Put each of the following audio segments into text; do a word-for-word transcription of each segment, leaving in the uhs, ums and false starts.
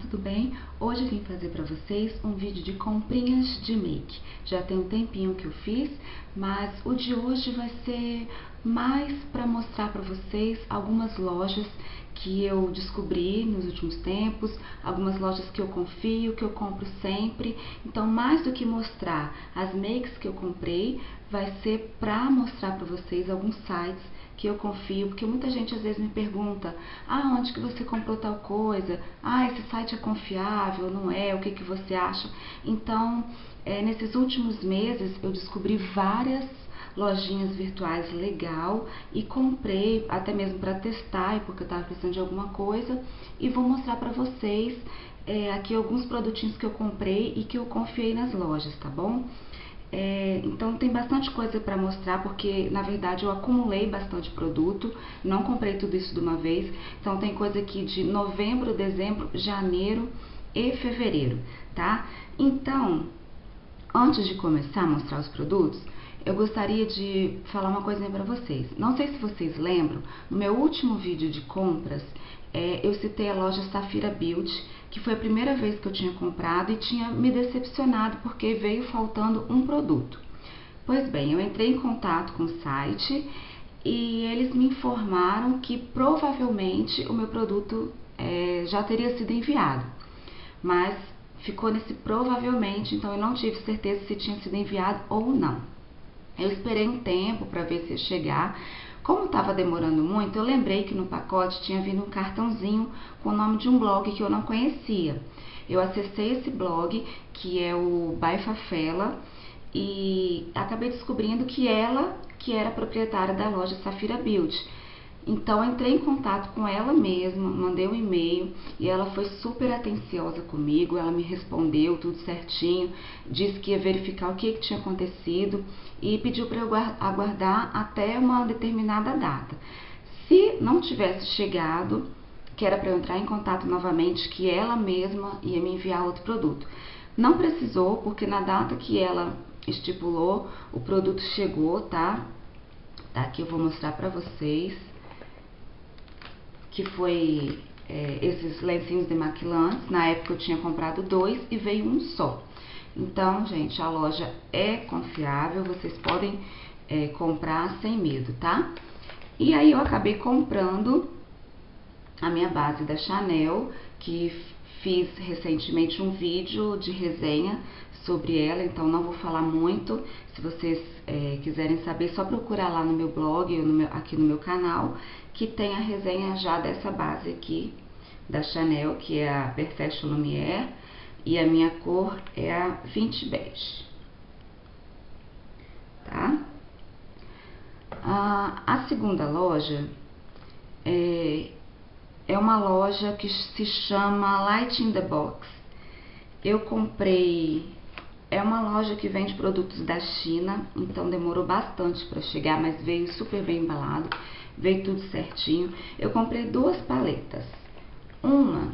tudo bem? Hoje eu vim fazer para vocês um vídeo de comprinhas de make. Já tem um tempinho que eu fiz, mas o de hoje vai ser mais para mostrar para vocês algumas lojas que eu descobri nos últimos tempos, algumas lojas que eu confio, que eu compro sempre. Então, mais do que mostrar as makes que eu comprei, vai ser para mostrar para vocês alguns sites que eu confio, porque muita gente às vezes me pergunta: ah, onde que você comprou tal coisa? Ah, esse site é confiável, não é? O que que você acha? Então, é, nesses últimos meses eu descobri várias lojinhas virtuais legal e comprei até mesmo para testar, porque eu estava precisando de alguma coisa, e vou mostrar para vocês é, aqui alguns produtinhos que eu comprei e que eu confiei nas lojas, tá bom? É, então tem bastante coisa para mostrar, porque na verdade eu acumulei bastante produto, não comprei tudo isso de uma vez. Então tem coisa aqui de novembro, dezembro, janeiro e fevereiro, tá? Então, antes de começar a mostrar os produtos, eu gostaria de falar uma coisinha para vocês. Não sei se vocês lembram, no meu último vídeo de compras, é, eu citei a loja Safira Beauty, que foi a primeira vez que eu tinha comprado e tinha me decepcionado porque veio faltando um produto. Pois bem, eu entrei em contato com o site e eles me informaram que provavelmente o meu produto é, já teria sido enviado, mas ficou nesse provavelmente, então eu não tive certeza se tinha sido enviado ou não. Eu esperei um tempo para ver se ia chegar. Como estava demorando muito, eu lembrei que no pacote tinha vindo um cartãozinho com o nome de um blog que eu não conhecia. Eu acessei esse blog, que é o Baifafela, e acabei descobrindo que ela que era proprietária da loja Safira Beauty. Então, entrei em contato com ela mesma, mandei um e-mail e ela foi super atenciosa comigo. Ela me respondeu tudo certinho, disse que ia verificar o que, que tinha acontecido e pediu para eu aguardar até uma determinada data. Se não tivesse chegado, que era para eu entrar em contato novamente, que ela mesma ia me enviar outro produto. Não precisou, porque na data que ela estipulou, o produto chegou, tá? Tá, aqui eu vou mostrar para vocês, que foi é, esses lencinhos demaquilantes. Na época eu tinha comprado dois e veio um só. Então, gente, a loja é confiável, vocês podem é, comprar sem medo, tá? E aí eu acabei comprando a minha base da Chanel, que fiz recentemente um vídeo de resenha sobre ela, então não vou falar muito. Se vocês é, quiserem saber, só procurar lá no meu blog ou no meu, aqui no meu canal, que tem a resenha já dessa base aqui da Chanel, que é a Perfection Lumière, e a minha cor é a vinte Beige, tá? A, a segunda loja é, é uma loja que se chama Light in the Box. Eu comprei, é uma loja que vende produtos da China, então demorou bastante para chegar, mas veio super bem embalado, veio tudo certinho. Eu comprei duas paletas, uma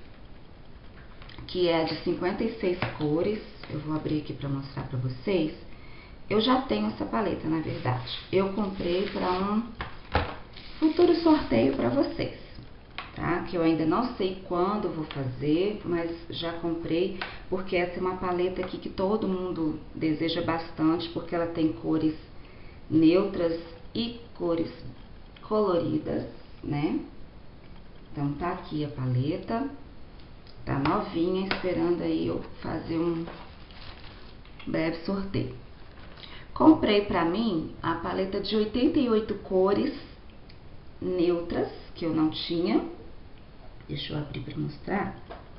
que é de cinquenta e seis cores, eu vou abrir aqui para mostrar para vocês. Eu já tenho essa paleta, na verdade. Eu comprei para um futuro sorteio para vocês, tá? Que eu ainda não sei quando vou fazer, mas já comprei, porque essa é uma paleta aqui que todo mundo deseja bastante, porque ela tem cores neutras e cores coloridas, né? Então tá aqui a paleta, tá novinha, esperando aí eu fazer um breve sorteio. Comprei pra mim a paleta de oitenta e oito cores neutras, que eu não tinha. Deixa eu abrir para mostrar.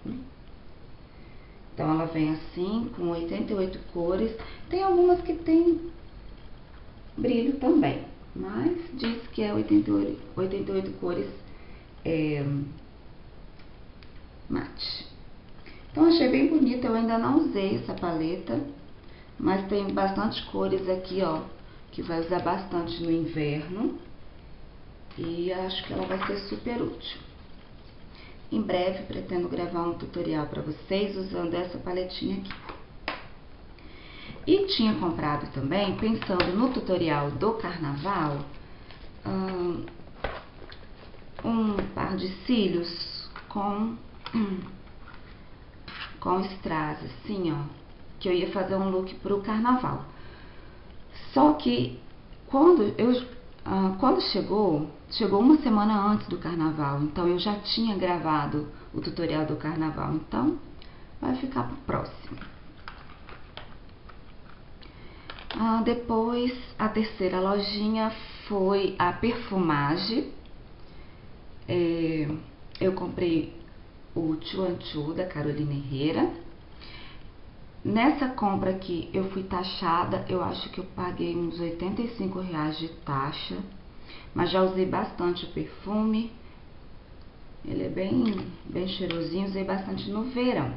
Então, ela vem assim, com oitenta e oito cores. Tem algumas que tem brilho também, mas diz que é oitenta e oito cores é, mate. Então, achei bem bonita. Eu ainda não usei essa paleta, mas tem bastante cores aqui, ó, que vai usar bastante no inverno. E acho que ela vai ser super útil. Em breve pretendo gravar um tutorial para vocês usando essa paletinha aqui. E tinha comprado também, pensando no tutorial do carnaval, um, um par de cílios com hum, com strass, assim, ó, que eu ia fazer um look pro carnaval. Só que quando eu ah, quando chegou, chegou uma semana antes do carnaval, então eu já tinha gravado o tutorial do carnaval, então vai ficar pro próximo. Ah, depois, a terceira lojinha foi a Perfumage. É, eu comprei o Chuanchu da Carolina Herrera. Nessa compra aqui eu fui taxada, eu acho que eu paguei uns oitenta e cinco reais de taxa, mas já usei bastante o perfume. Ele é bem, bem cheirosinho, usei bastante no verão.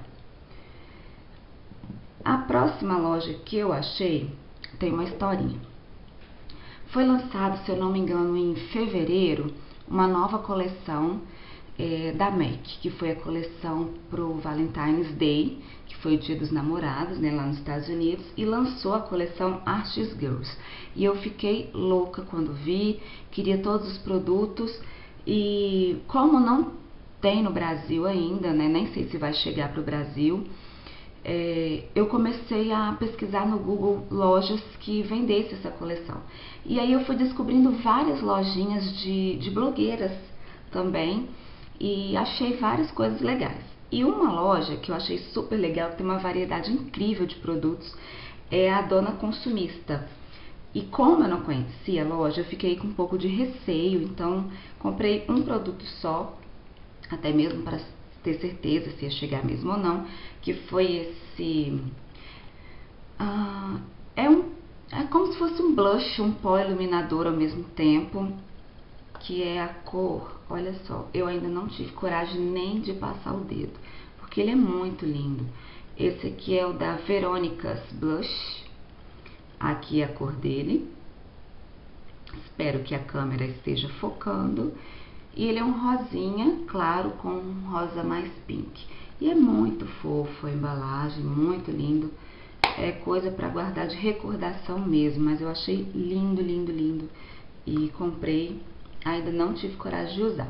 A próxima loja que eu achei tem uma historinha. Foi lançado, se eu não me engano, em fevereiro, uma nova coleção é, da MAC, que foi a coleção pro Valentine's Day, que foi o Dia dos Namorados, né, lá nos Estados Unidos, e lançou a coleção Artist Girls. E eu fiquei louca quando vi, queria todos os produtos, e como não tem no Brasil ainda, né, nem sei se vai chegar pro Brasil, É, eu comecei a pesquisar no Google lojas que vendessem essa coleção. E aí eu fui descobrindo várias lojinhas de, de blogueiras também e achei várias coisas legais. E uma loja que eu achei super legal, que tem uma variedade incrível de produtos, é a Dona Consumista. E como eu não conhecia a loja, eu fiquei com um pouco de receio, então comprei um produto só, até mesmo para ter certeza se ia chegar mesmo ou não, que foi esse... Ah, é, um, é como se fosse um blush, um pó iluminador ao mesmo tempo, que é a cor, olha só, eu ainda não tive coragem nem de passar o dedo, porque ele é muito lindo. Esse aqui é o da Veronica's Blush, aqui é a cor dele, espero que a câmera esteja focando. E ele é um rosinha, claro, com um rosa mais pink. E é muito fofo a embalagem, muito lindo. É coisa para guardar de recordação mesmo, mas eu achei lindo, lindo, lindo. E comprei, ainda não tive coragem de usar.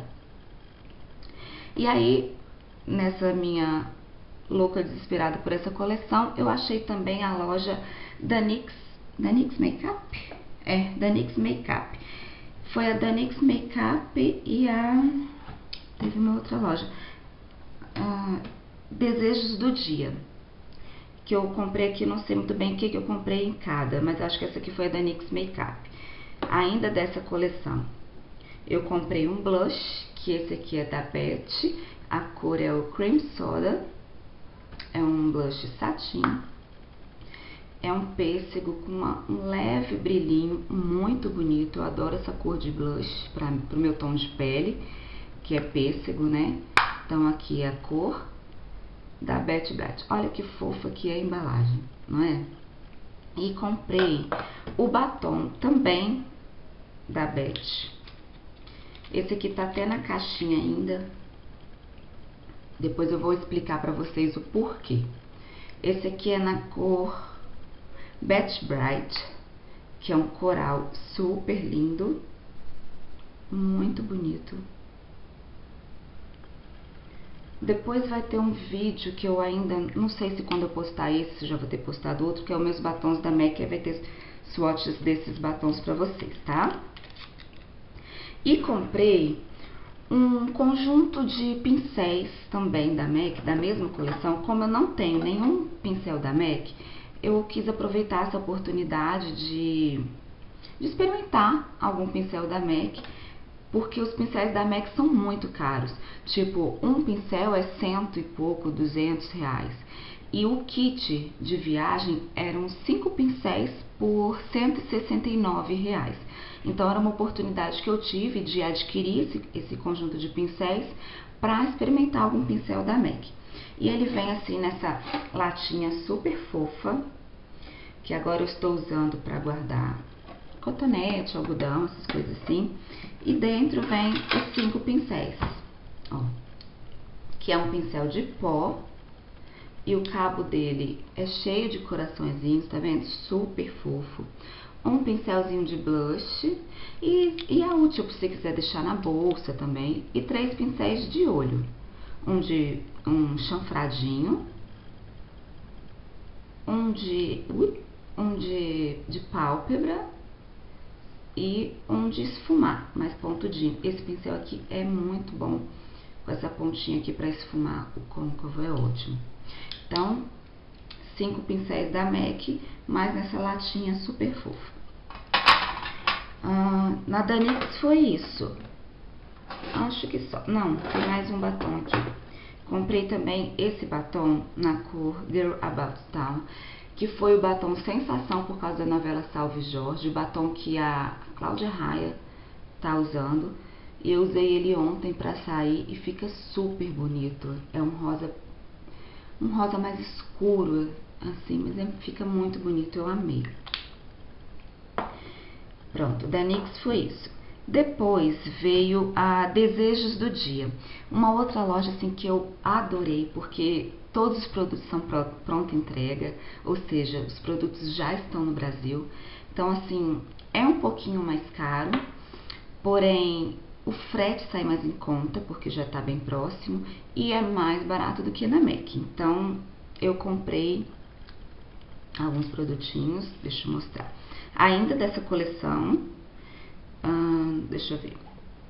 E aí, nessa minha louca desesperada por essa coleção, eu achei também a loja da NYX, da NYX Makeup? É, da NYX Makeup. Foi a da NYX Makeup e a... teve uma outra loja, a Desejos do Dia, que eu comprei aqui, não sei muito bem o que, que eu comprei em cada, mas acho que essa aqui foi a da NYX Makeup. Ainda dessa coleção, eu comprei um blush, que esse aqui é da Beth, a cor é o Cream Soda, é um blush satin. É um pêssego com uma, um leve brilhinho, muito bonito. Eu adoro essa cor de blush para o meu tom de pele, que é pêssego, né? Então aqui é a cor da Beth Beth. Olha que fofa que é a embalagem, não é? E comprei o batom também da Beth. Esse aqui tá até na caixinha ainda. Depois eu vou explicar para vocês o porquê. Esse aqui é na cor Beth Bright, que é um coral super lindo, muito bonito. Depois vai ter um vídeo que eu ainda, não sei se quando eu postar esse, se já vou ter postado outro, que é os meus batons da MAC, aí vai ter swatches desses batons pra vocês, tá? E comprei um conjunto de pincéis também da MAC, da mesma coleção. Como eu não tenho nenhum pincel da MAC, eu quis aproveitar essa oportunidade de, de experimentar algum pincel da MAC, porque os pincéis da MAC são muito caros. Tipo, um pincel é cento e pouco, duzentos reais. E o kit de viagem eram cinco pincéis por cento e sessenta e nove reais. Então, era uma oportunidade que eu tive de adquirir esse, esse conjunto de pincéis para experimentar algum pincel da MAC. E ele vem assim nessa latinha super fofa, que agora eu estou usando para guardar cotonete, algodão, essas coisas assim. E dentro vem os cinco pincéis, ó, que é um pincel de pó. E o cabo dele é cheio de coraçõezinhos, tá vendo? Super fofo. Um pincelzinho de blush e, e é útil se você quiser deixar na bolsa também. E três pincéis de olho. Um de um chanfradinho, um de, um de, de pálpebra e um de esfumar, mais pontudinho. Esse pincel aqui é muito bom, com essa pontinha aqui para esfumar, o côncavo é ótimo. Então, cinco pincéis da MAC, mais nessa latinha super fofa. Ah, na da N Y X foi isso. Acho que só. Não, tem mais um batom aqui. Comprei também esse batom na cor Girl About Town, que foi o batom sensação por causa da novela Salve Jorge, o batom que a Cláudia Raia tá usando. E eu usei ele ontem pra sair e fica super bonito. É um rosa, um rosa mais escuro, assim, mas é, fica muito bonito, eu amei. Pronto, da N Y X foi isso. Depois veio a Desejos do Dia, uma outra loja assim que eu adorei, porque todos os produtos são pronta entrega, ou seja, os produtos já estão no Brasil. Então assim, é um pouquinho mais caro, porém o frete sai mais em conta, porque já está bem próximo, e é mais barato do que na MAC. Então eu comprei alguns produtinhos, deixa eu mostrar. Ainda dessa coleção, hum, deixa eu ver.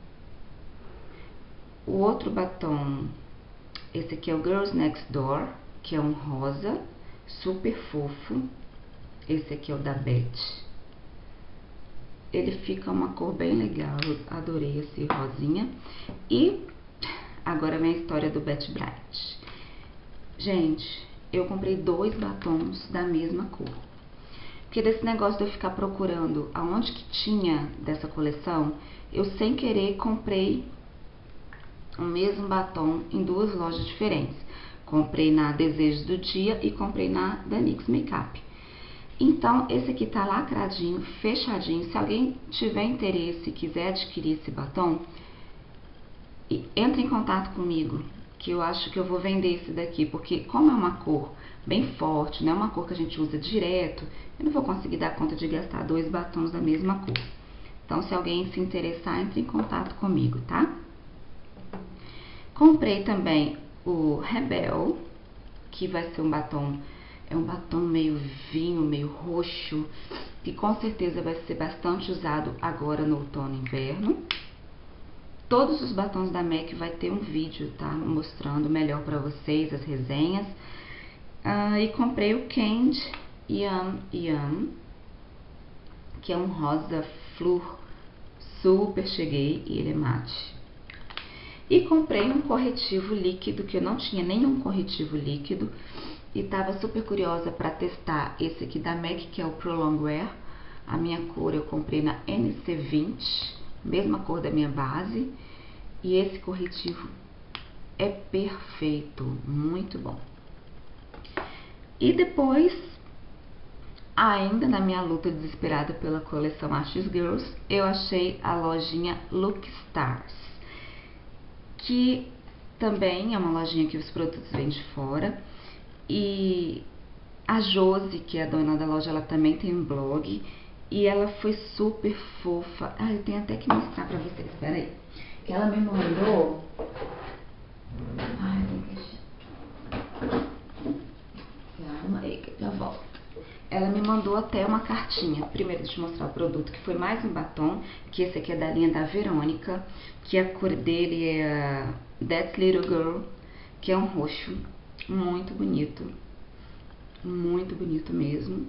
O outro batom, esse aqui é o Girls Next Door, que é um rosa, super fofo. Esse aqui é o da Beth. Ele fica uma cor bem legal, eu adorei esse rosinha. E agora vem a história do Beth Bright. Gente, eu comprei dois batons da mesma cor. Porque desse negócio de eu ficar procurando aonde que tinha dessa coleção, eu sem querer comprei o mesmo batom em duas lojas diferentes. Comprei na Desejos do Dia e comprei na da N Y X Makeup. Então, esse aqui tá lacradinho, fechadinho. Se alguém tiver interesse e quiser adquirir esse batom, entre em contato comigo, que eu acho que eu vou vender esse daqui, porque como é uma cor bem forte, não é uma cor que a gente usa direto, eu não vou conseguir dar conta de gastar dois batons da mesma cor. Então, se alguém se interessar, entre em contato comigo, tá? Comprei também o Rebel, que vai ser um batom, é um batom meio vinho, meio roxo, que com certeza vai ser bastante usado agora no outono e inverno. Todos os batons da MAC vai ter um vídeo, tá? Mostrando melhor pra vocês as resenhas. Ah, e comprei o Candy Yum Yum, que é um rosa flor, super cheguei, e ele é mate. E comprei um corretivo líquido, que eu não tinha nenhum corretivo líquido, e tava super curiosa para testar esse aqui da MAC, que é o Prolong Wear. A minha cor eu comprei na N C vinte, mesma cor da minha base, e esse corretivo é perfeito, muito bom. E depois, ainda na minha luta desesperada pela coleção Ashes Girls, eu achei a lojinha Look Stars, que também é uma lojinha que os produtos vêm de fora. E a Josi, que é a dona da loja, ela também tem um blog, e ela foi super fofa. Ah, eu tenho até que mostrar pra vocês, peraí. Que ela me mandou... Ai, eu tenho que... Calma aí, que eu já volto. Ela me mandou até uma cartinha. Primeiro, deixa eu mostrar o produto, que foi mais um batom, que esse aqui é da linha da Verônica, que a cor dele é a That Little Girl, que é um roxo. Muito bonito, muito bonito mesmo.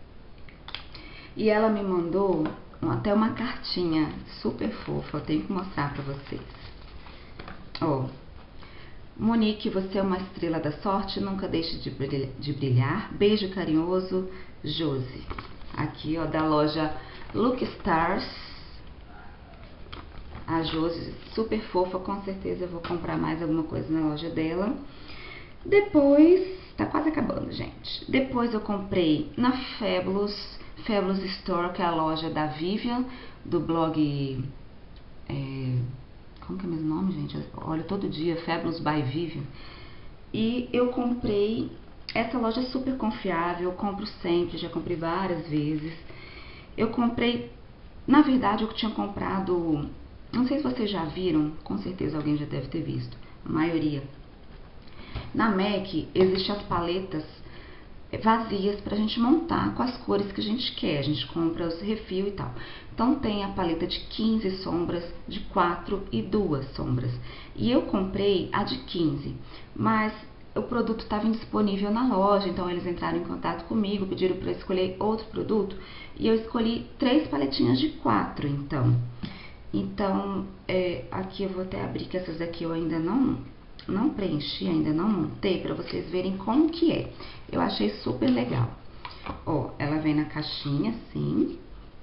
E ela me mandou até uma cartinha super fofa, eu tenho que mostrar pra vocês. Ó, Monique, você é uma estrela da sorte, nunca deixe de brilhar, de brilhar. Beijo carinhoso, Josi. Aqui, ó, da loja Look Stars. A Josi, super fofa, com certeza eu vou comprar mais alguma coisa na loja dela. Depois, tá quase acabando, gente. Depois eu comprei na Fabulous, Fabulous Store, que é a loja da Vivian, do blog, é, como que é o mesmo nome, gente? Eu olho todo dia, Fabulous by Vivian. E eu comprei, essa loja é super confiável, eu compro sempre, já comprei várias vezes. Eu comprei, na verdade eu tinha comprado, não sei se vocês já viram, com certeza alguém já deve ter visto, a maioria. Na MAC existem as paletas vazias pra gente montar com as cores que a gente quer. A gente compra os refil e tal. Então tem a paleta de quinze sombras, de quatro e duas sombras. E eu comprei a de quinze, mas o produto estava indisponível na loja, então eles entraram em contato comigo, pediram para escolher outro produto e eu escolhi três paletinhas de quatro, então. Então, é, aqui eu vou até abrir, que essas aqui eu ainda não, não preenchi, ainda não montei, para vocês verem como que é. Eu achei super legal. Ó, ela vem na caixinha assim,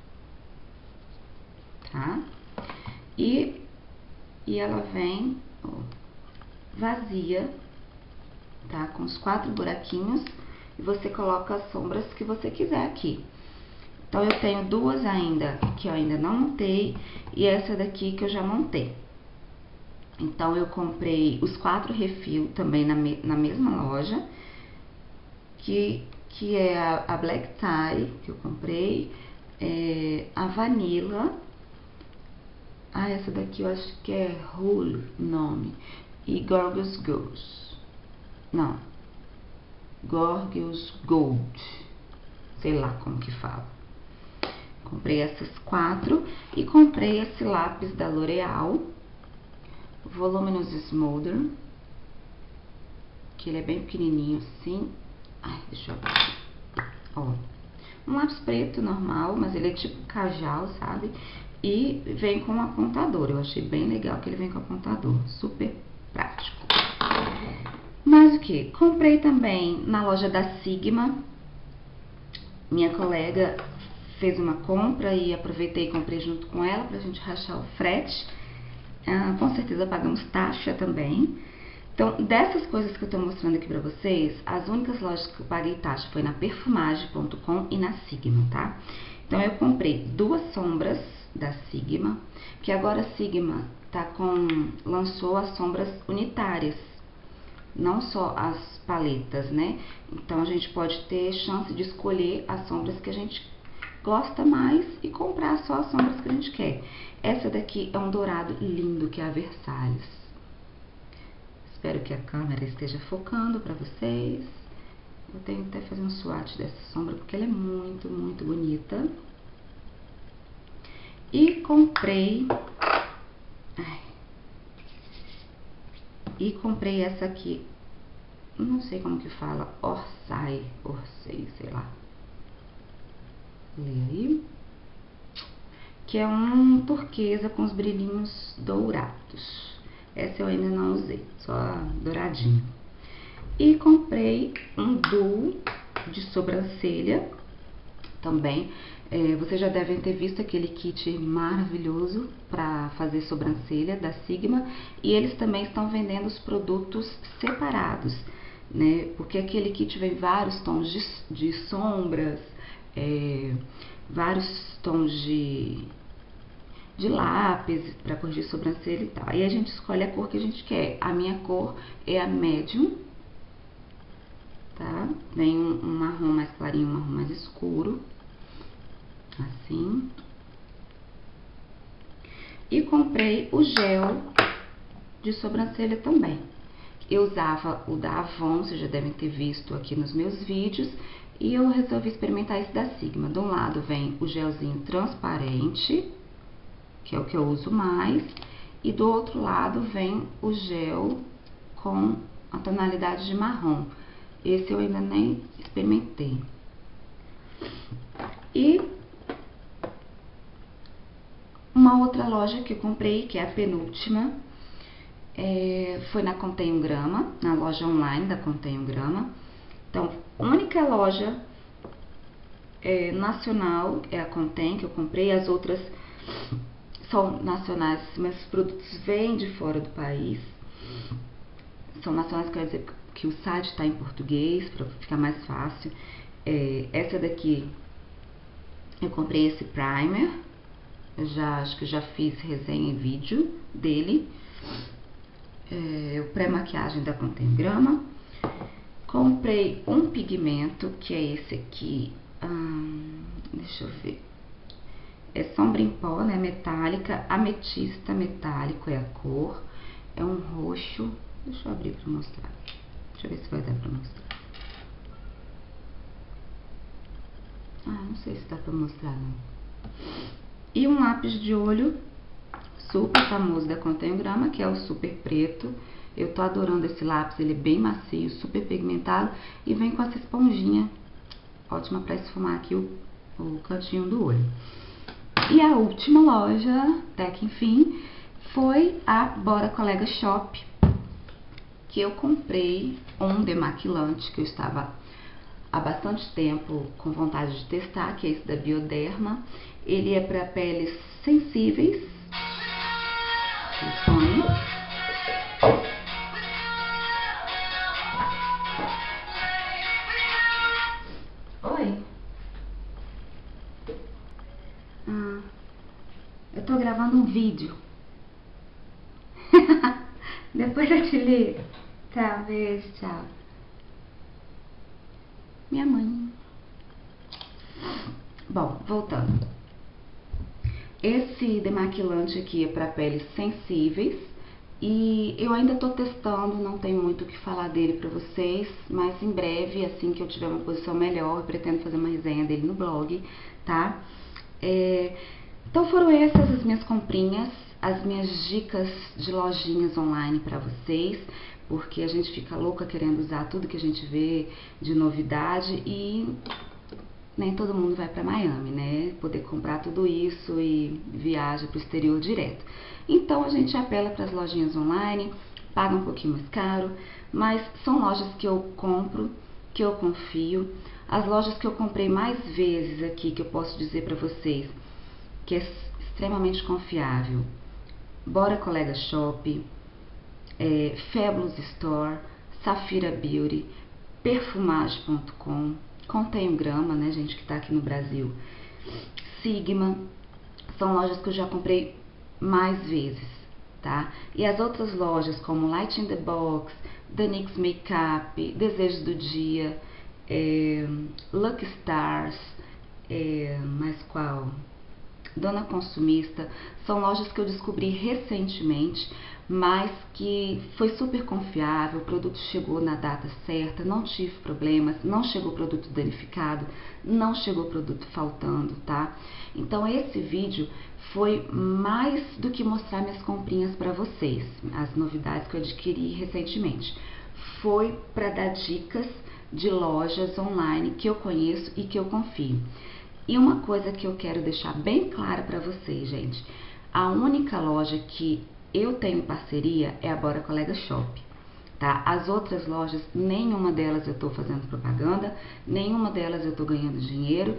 tá? E, e ela vem, ó, vazia, tá? Com os quatro buraquinhos, e você coloca as sombras que você quiser aqui. Então, eu tenho duas ainda que eu ainda não montei, e essa daqui que eu já montei. Então, eu comprei os quatro refil também na, me, na mesma loja, que, que é a, a Black Tie, que eu comprei, é, a Vanilla, ah, essa daqui eu acho que é Hull o nome, e Gorgeous Gold, não, Gorgeous Gold, sei lá como que fala. Comprei essas quatro e comprei esse lápis da L'Oreal, Voluminous Smolder, que ele é bem pequenininho assim. Ai, deixa eu ver. Ó, um lápis preto normal, mas ele é tipo cajal, sabe? E vem com um apontador. Eu achei bem legal que ele vem com apontador, super prático. Mas o que? Comprei também na loja da Sigma. Minha colega fez uma compra e aproveitei e comprei junto com ela pra gente rachar o frete. Ah, com certeza pagamos taxa também. Então, dessas coisas que eu tô mostrando aqui pra vocês, as únicas lojas que eu paguei taxa foi na perfumage ponto com e na Sigma, tá? Então, eu comprei duas sombras da Sigma, que agora a Sigma tá com, lançou as sombras unitárias, não só as paletas, né? Então, a gente pode ter chance de escolher as sombras que a gente gosta mais e comprar só as sombras que a gente quer. Essa daqui é um dourado lindo, que é a Versalhes. Espero que a câmera esteja focando pra vocês. Eu tenho até fazer um swatch dessa sombra, porque ela é muito, muito bonita. E comprei... Ai, e comprei essa aqui, não sei como que fala, Orsay, Orsay, sei lá. Lê aí. Que é um turquesa com os brilhinhos dourados. Essa eu ainda não usei, só douradinho. E comprei um duo de sobrancelha também. É, vocês já devem ter visto aquele kit maravilhoso para fazer sobrancelha da Sigma. E eles também estão vendendo os produtos separados, né? Porque aquele kit vem vários tons de, de sombras, é, vários tons de... de lápis para corrigir sobrancelha e tal. Aí a gente escolhe a cor que a gente quer. A minha cor é a medium, tá? Vem um, um marrom mais clarinho, um marrom mais escuro, assim. E comprei o gel de sobrancelha também. Eu usava o da Avon, vocês já devem ter visto aqui nos meus vídeos, e eu resolvi experimentar esse da Sigma. De um lado vem o gelzinho transparente, que é o que eu uso mais, e do outro lado vem o gel com a tonalidade de marrom. Esse eu ainda nem experimentei. E uma outra loja que eu comprei, que é a penúltima, é, foi na Contém um Grama, na loja online da Contém um Grama. Então, a única loja é, nacional é a Contém, que eu comprei. As outras são nacionais, mas os produtos vêm de fora do país. São nacionais, quer dizer que o site está em português, para ficar mais fácil. É, essa daqui, eu comprei esse primer. Eu já, acho que já fiz resenha em vídeo dele. É, o pré-maquiagem da Contém um Grama. Comprei um pigmento, que é esse aqui. Hum, deixa eu ver. É sombra em pó, né? Metálica. Ametista metálico é a cor. É um roxo. Deixa eu abrir pra mostrar. Deixa eu ver se vai dar pra mostrar. Ah, não sei se dá pra mostrar, não. E um lápis de olho super famoso da Contém Grama, que é o Super Preto. Eu tô adorando esse lápis, ele é bem macio, super pigmentado e vem com essa esponjinha ótima para esfumar aqui o, o cantinho do olho. E a última loja, até que enfim, foi a Bora Colega Shop, que eu comprei um demaquilante que eu estava há bastante tempo com vontade de testar, que é esse da Bioderma. Ele é para peles sensíveis. Sonho. Oi. Ah, eu tô gravando um vídeo. Depois eu te ligo. Tá, beijo, tchau. Minha mãe. Bom, voltando. Esse demaquilante aqui é para peles sensíveis e eu ainda tô testando, não tenho muito o que falar dele para vocês, mas em breve, assim que eu tiver uma posição melhor, eu pretendo fazer uma resenha dele no blog, tá? É, então foram essas as minhas comprinhas, as minhas dicas de lojinhas online para vocês, porque a gente fica louca querendo usar tudo que a gente vê de novidade e nem todo mundo vai para Miami, né? Poder comprar tudo isso e viaja para o exterior direto. Então a gente apela para as lojinhas online, paga um pouquinho mais caro, mas são lojas que eu compro, que eu confio. As lojas que eu comprei mais vezes aqui, que eu posso dizer para vocês, que é extremamente confiável: Bora Colega Shop, é, Fabulous Store, Safira Beauty, Perfumage ponto com, Contém Grama, né, gente, que tá aqui no Brasil, Sigma. São lojas que eu já comprei mais vezes, tá? E as outras lojas, como Light in the Box, The N Y X Makeup, Desejos do Dia, é, Lucky Stars, é, mais qual? Dona Consumista, são lojas que eu descobri recentemente, mas que foi super confiável, o produto chegou na data certa, não tive problemas, não chegou produto danificado, não chegou produto faltando, tá? Então esse vídeo foi mais do que mostrar minhas comprinhas para vocês, as novidades que eu adquiri recentemente. Foi para dar dicas de lojas online que eu conheço e que eu confio. E uma coisa que eu quero deixar bem clara para vocês, gente: a única loja que eu tenho parceria é a Bora Colega Shop, tá? As outras lojas, nenhuma delas eu tô fazendo propaganda, nenhuma delas eu tô ganhando dinheiro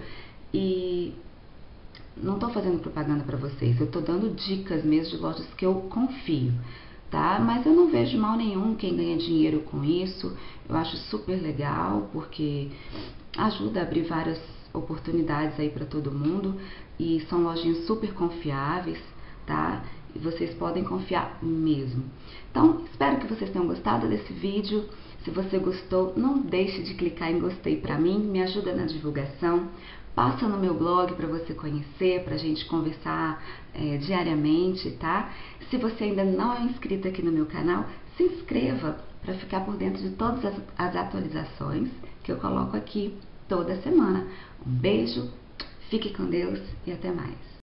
e não tô fazendo propaganda para vocês, eu tô dando dicas mesmo de lojas que eu confio, tá? Mas eu não vejo mal nenhum quem ganha dinheiro com isso, eu acho super legal, porque ajuda a abrir várias oportunidades aí para todo mundo e são lojinhas super confiáveis, tá? E vocês podem confiar mesmo. Então, espero que vocês tenham gostado desse vídeo. Se você gostou, não deixe de clicar em gostei para mim, me ajuda na divulgação. Passa no meu blog para você conhecer, para a gente conversar é, diariamente, tá? Se você ainda não é inscrito aqui no meu canal, se inscreva para ficar por dentro de todas as, as atualizações que eu coloco aqui toda semana. Um beijo, fique com Deus e até mais.